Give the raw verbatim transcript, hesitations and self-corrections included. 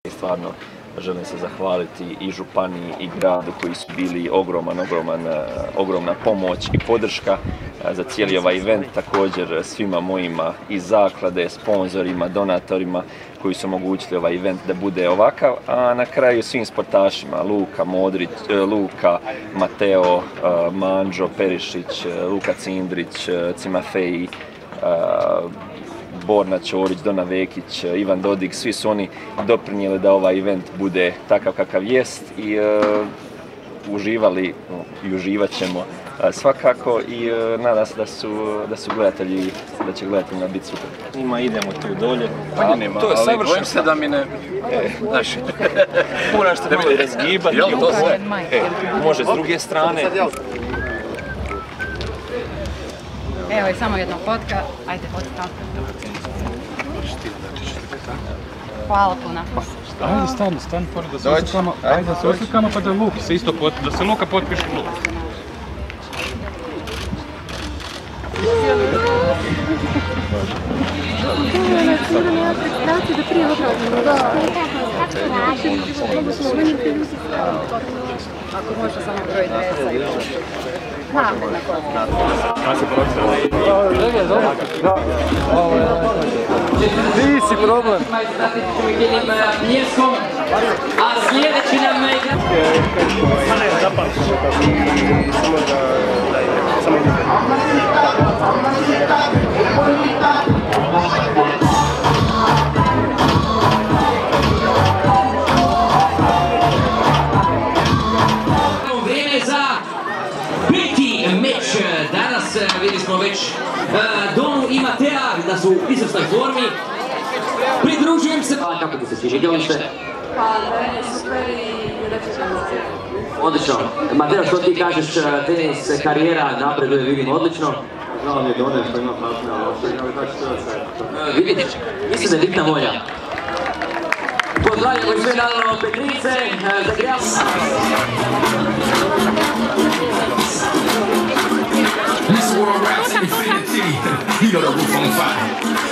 Stvarno želim se zahvaliti i županiji i gradu koji su bili ogroman, ogroman, ogromna pomoć i podrška za cijeli ovaj event. Također svima mojima iz zaklade, sponzorima, donatorima koji su omogućili ovaj event da bude ovakav, a na kraju svim sportašima, Luka Modrić, Luka, Mateo, Manđo, Perišić, Luka Cindrić, Cimafeji, Borna Ćorić, Dona Vekić, Ivan Dodig, svi su oni doprinijeli da ovaj event bude takav kakav jest i uh, uživali i uživat ćemo uh, svakako i uh, nadam se da su, da su gledatelji, da će gledateljima biti super. Ima, idemo tu dolje. Pa nema, to je ali bojim se da mi ne... E, znaš, moraš se malo razgibati. Jel to sve? E, može s druge strane. Evo i samo jedna fotka, ajde fotka. Hvala puno. Ajde stani, stani pored da se oslikamo, ajde da se oslikamo pa da Luki se isto pot, da se Luka potpiše Luka. Ako može samo broj dresa i znam na koliko. Ti si problem. A sljedeći nam je igra... Ma ne, zapamtiš, samo da ide, samo ide. Vrijeme za peti meč. Danas vidjeli smo već Donu i Matea da su u izvrsnoj formi. Pridružujem se... Kako bi se sviđa igralište? Pa, meni super i refleksivno. Odlično. Mateo, što ti kažeš, tenis karijera napreduje, vidim odlično. Žao mi je Done što ima partnera, ali ali tako što je sve. Vidite, mislim da je bitna volja. Pozdravljamo i sve naravno Petrice, Zagrijal. This world raps infinity, you know the roof on fire.